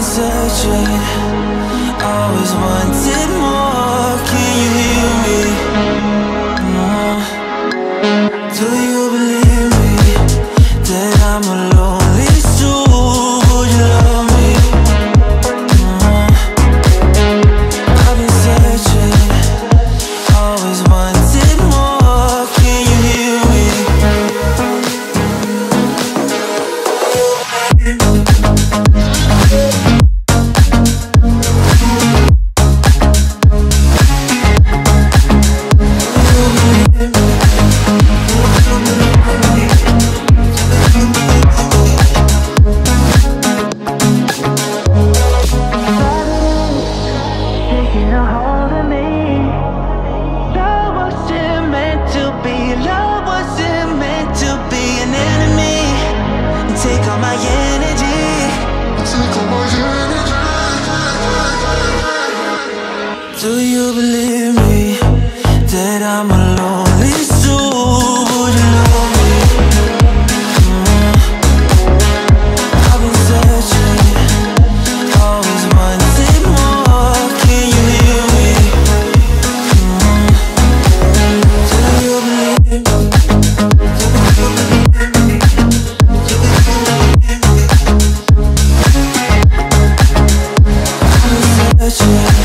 searching, always wanted more. Can you hear me? Do you believe me that I'm a lonely soul? Would you love me? I've been searching, always wanted more. Can you hear me? Taking a hold of me. Love wasn't meant to be. Love wasn't meant to be an enemy. Take all my energy. Take all my energy. Do you believe me that I'm a lonely soul? Would you love me? I've been searching, always wanted more. Can you hear me? Do you believe me? I've been searching.